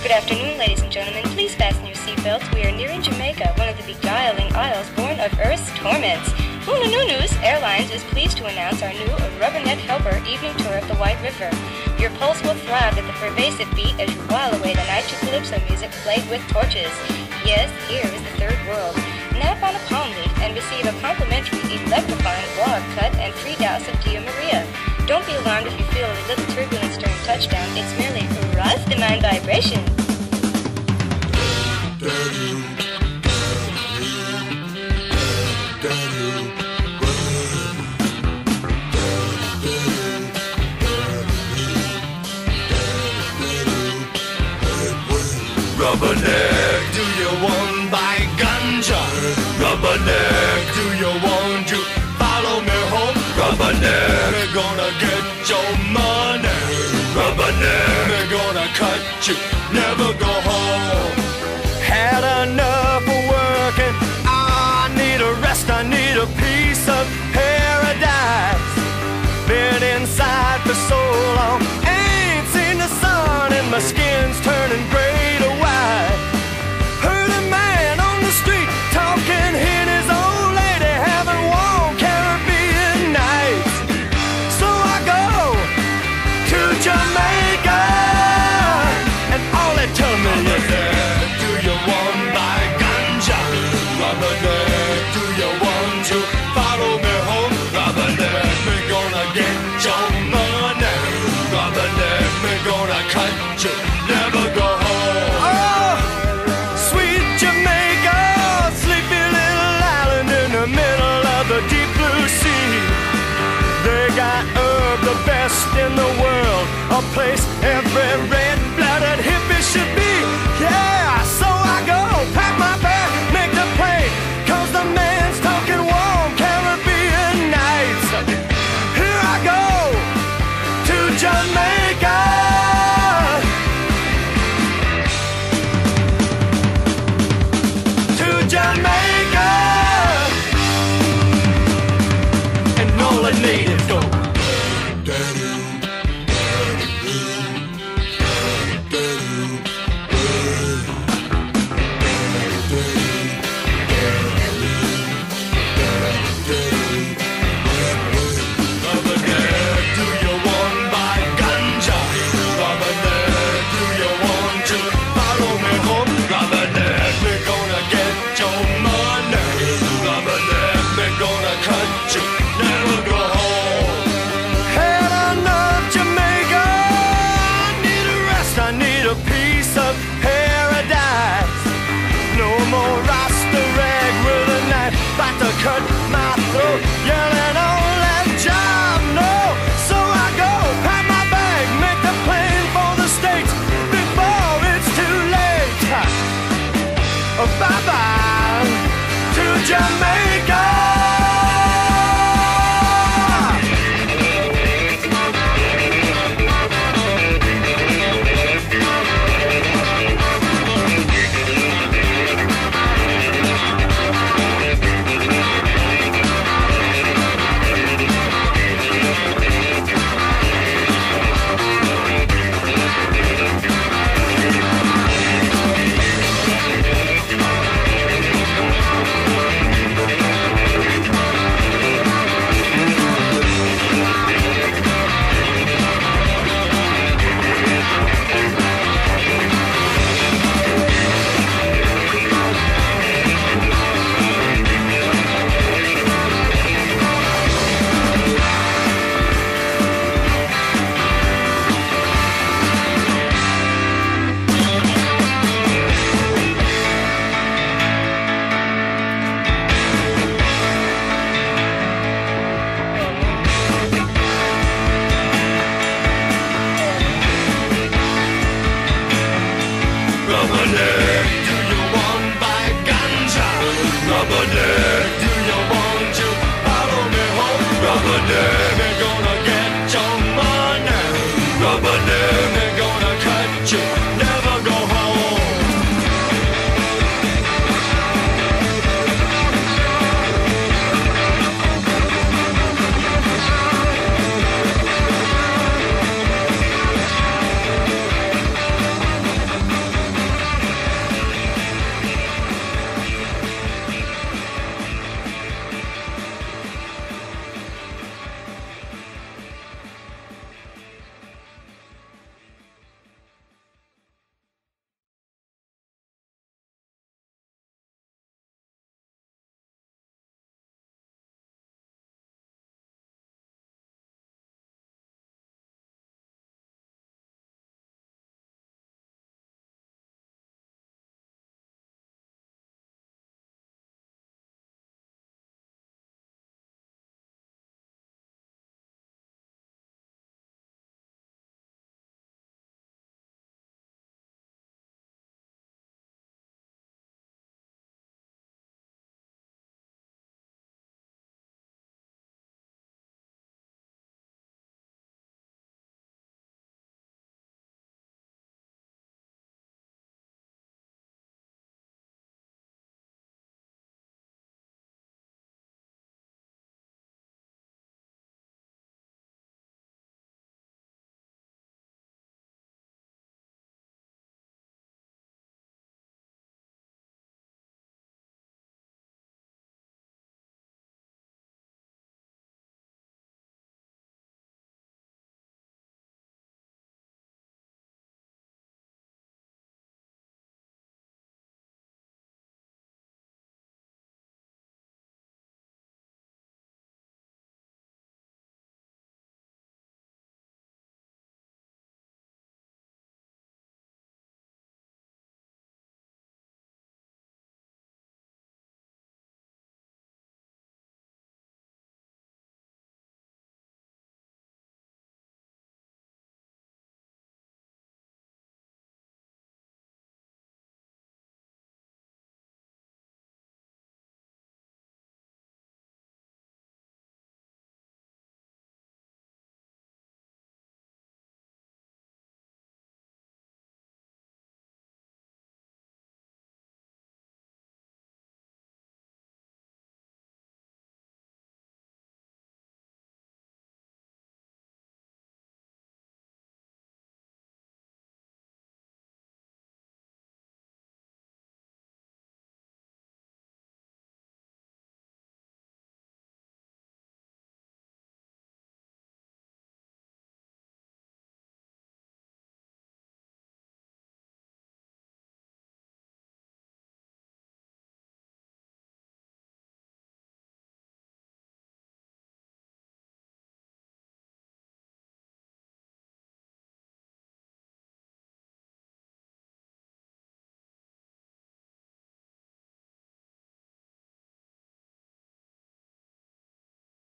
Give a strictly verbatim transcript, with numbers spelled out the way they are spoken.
Good afternoon, ladies and gentlemen. Please fasten your seatbelts. We are nearing Jamaica, one of the beguiling isles born of Earth's torments. Hunanunus Airlines is pleased to announce our new Rubberneck Helper evening tour of the White River. Your pulse will throb at the pervasive beat as you while away the night to calypso music played with torches. Yes, here is the third world. Nap on a palm leaf and receive a complimentary electrifying log cut and free douse of Tia Maria. Don't be alarmed if you feel a little turbulence during touchdown. It's merely Rastaman vibration. Rubberneck, do you want buy ganja? Rubberneck, do you want to follow me home? Rubberneck, we're gonna get your money. Rubberneck, we're gonna cut you, never go home. Had enough of working, I need a rest, I need a piece of paradise. Been inside for so long, ain't seen the sun and my skin's turning gray to white. Heard a man on the street talking, hearing his old lady having warm Caribbean nights. So I go to Jamaica, and all they tell me is, do you want buy ganja? Rubberneck, do you want to follow me home? Rubberneck, we gonna get your money. Rubberneck, we gonna cut you, never go home. Oh, sweet Jamaica, sleepy little island in the middle of the deep blue sea. They got herb the best in the world, a place every red-blooded hippie should be. Yeah, so I go, pack my bag, make the plane, cause the man's talking warm Caribbean nights. Here I go to Jamaica, to Jamaica, and all the natives go. Cut my throat, yelling on that job, no. So I go, pack my bag, make the plane for the States before it's too late. Bye-bye to Jamaica. Rubberneck, do you want buy ganja? Rubberneck, do you want to follow me home? Rubberneck.